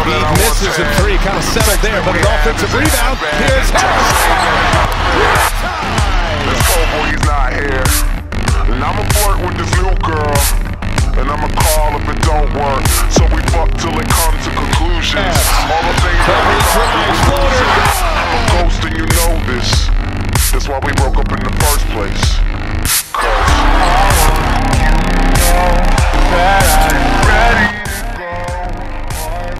He misses a three, kind of settled there, but an offensive rebound. Here's Harris. This cold boy, he's not here. And I'ma flirt with this new girl. And I'ma call if it don't work. So we fuck till it comes.